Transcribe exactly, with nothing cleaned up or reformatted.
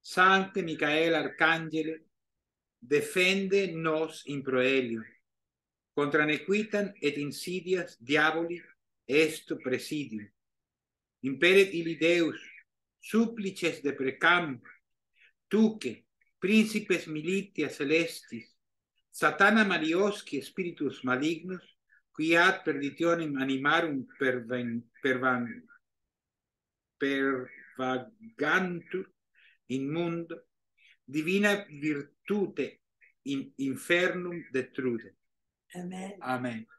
Sancte Michael Arcangele, defende nos in proelio, contra nequitan et insidias diaboli est presidium. Imperet illi Deus, supplices deprecam, tuque, principes militia celestis, satana maliosci spiritus malignus, qui ad perditionem animarum pervan, pervan, pervagantur in mundo, divina virtute in infernum detrude. Amen. Amen.